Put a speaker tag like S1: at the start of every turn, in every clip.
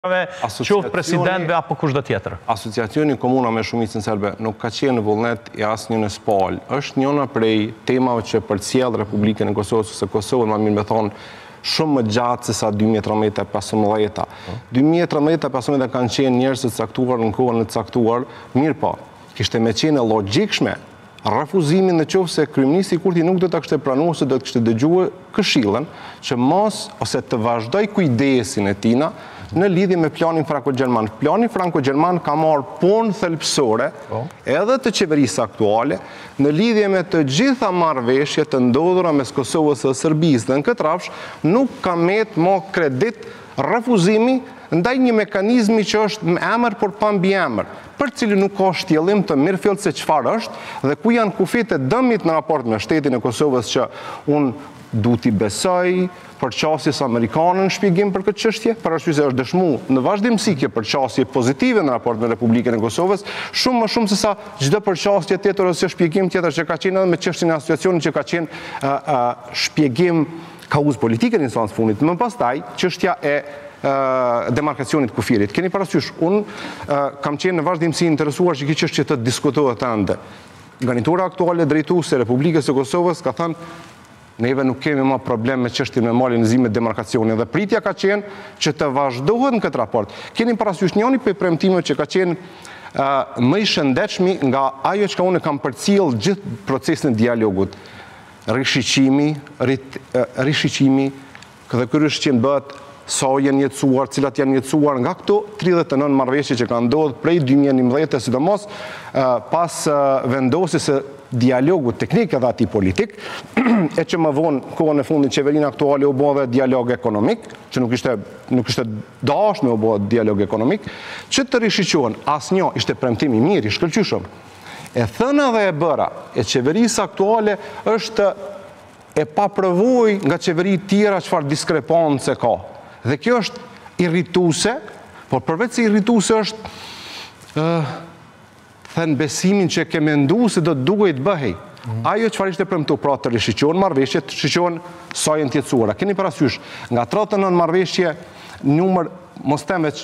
S1: qoftë presidentëve apo kushdo tjetër.
S2: Asociacioni Komuna me Shumicën Serbe nuk ka qenë vullnet i asnjë në spal. Është njëna prej temave që përcjell Republikën e Kosovës ose Kosovën, më mirë me thonë, shumë më gjatë se sa 2013-2015. 2013-2015 kanë qenë njerëz të caktuar në kohën e caktuar, mirë po, kishte me qenë logjikshme refuzimin në qoftë se kryeministri Kurti nuk do ta kishte pranuar se do të kishte dëgjuar këshillën që mos ose të vazhdoj kujdesin e tina në lidhje me planin franko-gjerman. Plani franko-gjerman ka marrë punë thelbësore edhe të qeverisë aktuale në lidhje me të gjitha marrëveshjet të ndodhura mes Kosovës dhe Serbisë. Dhe në këtë rrafsh nuk ka metë më kredit refuzimi ndaj një mekanizmi që është me emër por pa mbiemër, për cili nuk ka shtjellim të mirëfillt se çfarë është dhe ku janë kufit e dëmit në raport me shtetin e Kosovës që unë du t'i besoj përqasjes amerikane në shpjegim për këtë çështje, për arsye se është dëshmuar në vazhdimsi kjo përqasje pozitive në raport me Republikën e Kosovës, shumë më shumë se sa çdo përqasje tjetër ose shpjegim tjetër që ka qenë edhe me çështjen e asociacionit që ka qenë shpjegim kauzë politike në instancë fundit. Më pastaj çështja e demarkacionit kufirit. Keni parasysh, unë kam qenë në vazhdimsi interesuar që kjo çështje të diskutohet ende. Garnitura aktuale drejtuese e Republikës së Kosovës ka thënë neve nuk kemi më problem me çështjen me malinizimin e demarkacionit dhe pritja ka qenë që të vazhdohet në këtë raport. Keni parasysh njëri prej premtimeve që ka qenë më i shëndetshmi nga ajo që unë kam përcjell gjithë procesin e dialogut. Rishiqimi, dhe ky rishiqim bëhet sa janë jetësuar, cilat janë jetësuar nga këto 39 marrëveshje që kanë ndodhur prej 2011, sidomos pas vendosjes së dialogut teknik edhe atij politik, e që më vonë kohën e fundit qeverinë aktuale u bë dialog ekonomik, që nuk ishte dashur me u bë dialog ekonomik, që të rishiqohen. Asnjë ishte premtim i mirë, i shkëlqyeshëm. E thëna dhe e bëra e qeverisë aktuale është e paprovuar nga qeveri tjera çfarë diskrepance ka. Dhe kjo është irrituese, por përveç se irrituese është thënë besimin që ke menduar se do të duhej të bëhej. Ajo çfarë ishte premtuar, pra të rishiqohen marrëveshjet, të rishiqohen sa janë të jetësuara. Keni parasysh, nga 39 marrëveshje, numër mos them veç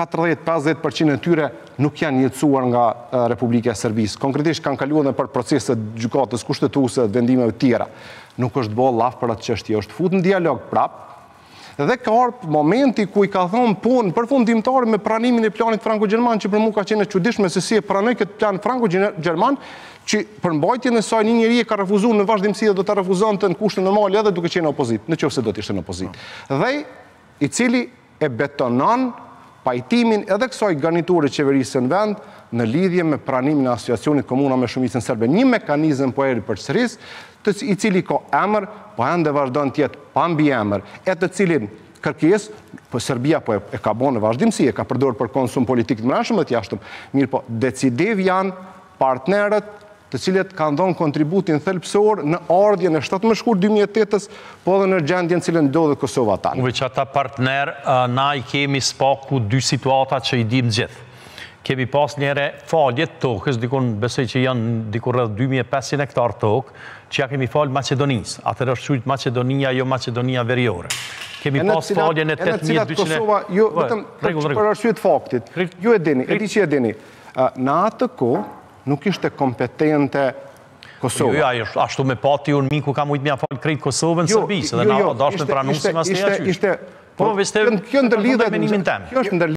S2: 40-50% e tyre nuk janë jetësuar nga Republika e Serbisë. Konkretisht kanë kaluar edhe për procese të gjykatës kushtetuese dhe vendimeve të tjera. Nuk është bërë llaf për atë çështje, është futur në dialog prap. Dhe ka ardhur momenti ku i ka thonë punë përfundimtare me pranimin e planit franko-gjerman, që për mua ka qenë e çuditshme se si e pranoi këtë plan franko-gjerman, që për mbajtjen e saj një njeri e ka refuzuar në vazhdimsi dhe do ta refuzonte në kushte normale edhe duke qenë opozit, nëse do të ishte në opozit. Dhe i cili e betonon pajtimin edhe kësaj garniture qeverisë në vend në lidhje me pranimin e asociacionit Komuna me Shumicën Serbe, një mekanizëm po eri përsërisë, i cili ka emër, po ende vazhdon të jetë pa mbiemër, e të cilin kërkesë, po Serbia po e ka bën në vazhdimsi, e ka përdorur për konsum politik të brendshëm dhe të jashtëm. Mirë po, decidiv janë partnerët të cilët kanë dhënë kontributin thelbësor në ardhjen e 17 shkurt 2008-s, po edhe në gjendjen në cilën ndodhet Kosova tani.
S1: Veç ata partner, na i kemi spaku dy situata që i dim gjithë. Kemi pas njëre faljet tokës, dikun besoj që janë dikur rreth 2500 hektar tokë, që ja kemi falë Macedonisë. Atër është shujt Macedonia, jo Macedonia veriore. Kemi pas faljen e 8200...
S2: Jo, vetëm për arsye të faktit. Ju e dini, e di që e dini. Në atë kohë nuk ishte kompetente Kosova.
S1: Jo, ashtu me pati unë miku ka mujtë mja falë krejt Kosovën Serbisë, dhe na dashme pranusim as të ja qysh. Po, vështë, kjo është ndërlidhet